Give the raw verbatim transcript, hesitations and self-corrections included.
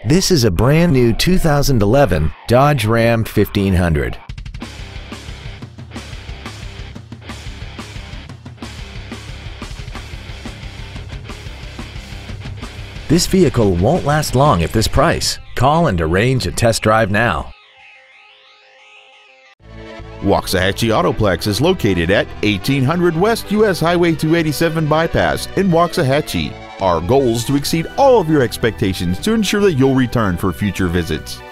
This is a brand new two thousand eleven Dodge Ram fifteen hundred. This vehicle won't last long at this price. Call and arrange a test drive now. Waxahachie Autoplex is located at eighteen hundred West U S Highway two eighty-seven Bypass in Waxahachie. Our goal is to exceed all of your expectations to ensure that you'll return for future visits.